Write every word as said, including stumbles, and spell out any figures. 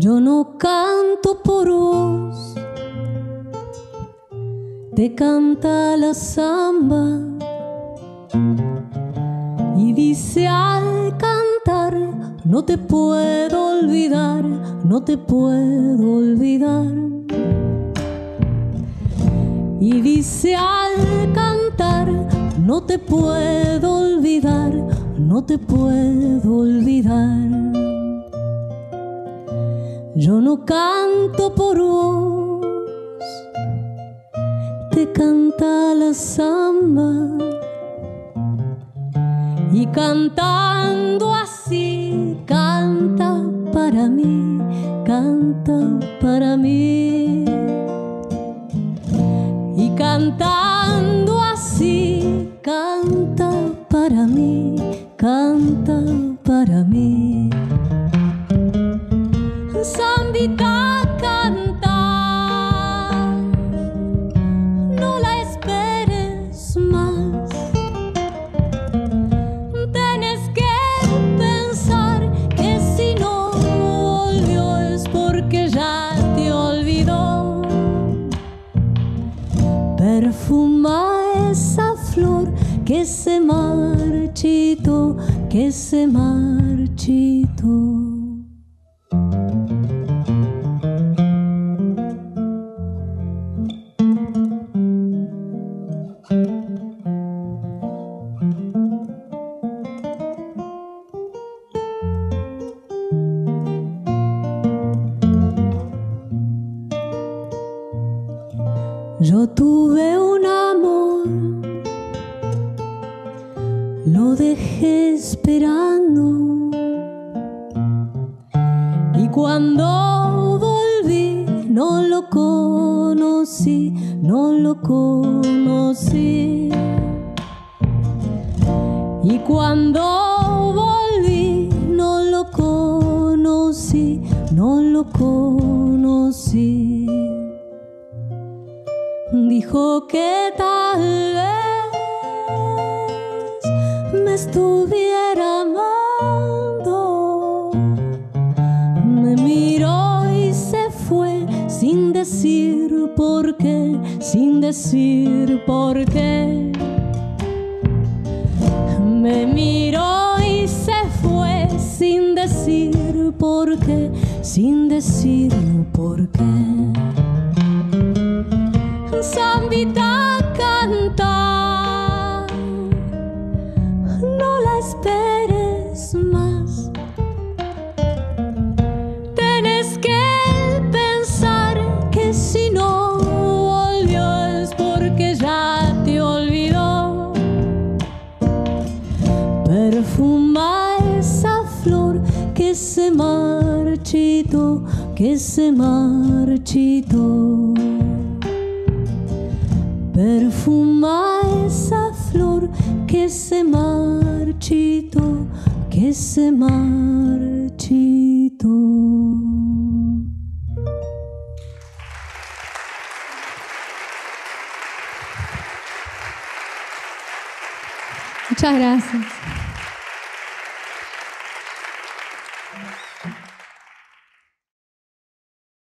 Yo no canto por vos, te canta la samba y dice al cantar: no te puedo olvidar, no te puedo olvidar. Y dice al cantar: no te puedo olvidar, no te puedo olvidar. Yo no canto por vos, te canta la samba y cantando así canta para mí, canta para mí. Y cantando así canta para mí, canta para mí. Zambita canta, no la esperes más. Tienes que pensar que si no volvió es porque ya te olvidó. Perfuma esa flor que se marchitó, que se marchitó. Yo tuve un amor, lo dejé esperando, y cuando volví no lo conocí, no lo conocí. Y cuando volví no lo conocí, no lo conocí. Dijo que tal vez me estuviera amando. Me miró y se fue sin decir por qué, sin decir por qué. Me miró y se fue sin decir por qué, sin decir por qué. Zambita canta, no la esperes más. Tienes que pensar que si no volvió es porque ya te olvidó. Perfuma esa flor que se marchitó, que se marchitó. Perfuma esa flor que se marchitó, que se marchitó. Muchas gracias.